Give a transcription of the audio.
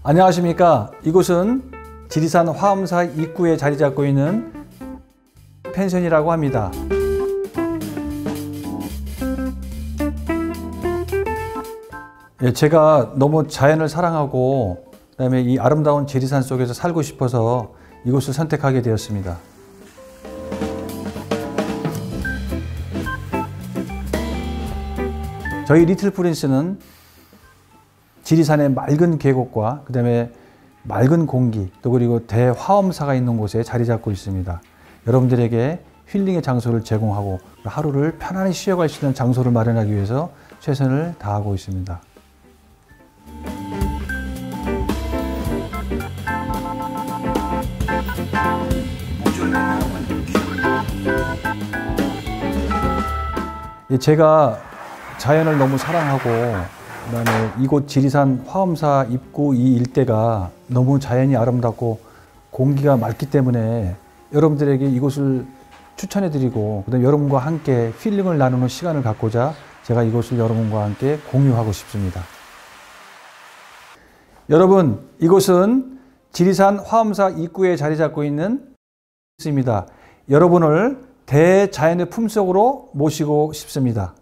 안녕하십니까. 이곳은 지리산 화엄사 입구에 자리 잡고 있는 펜션이라고 합니다. 제가 너무 자연을 사랑하고 그다음에 이 아름다운 지리산 속에서 살고 싶어서 이곳을 선택하게 되었습니다. 저희 리틀 프린스는 지리산의 맑은 계곡과 그다음에 맑은 공기 또 그리고 대화엄사가 있는 곳에 자리 잡고 있습니다. 여러분들에게 힐링의 장소를 제공하고 하루를 편안히 쉬어갈 수 있는 장소를 마련하기 위해서 최선을 다하고 있습니다. 제가 자연을 너무 사랑하고 그다음에 이곳 지리산 화엄사 입구 이 일대가 너무 자연이 아름답고 공기가 맑기 때문에 여러분들에게 이곳을 추천해드리고 그다음에 여러분과 함께 힐링을 나누는 시간을 갖고자 제가 이곳을 여러분과 함께 공유하고 싶습니다. 여러분, 이곳은 지리산 화엄사 입구에 자리 잡고 있는 입니다. 여러분을 대자연의 품속으로 모시고 싶습니다.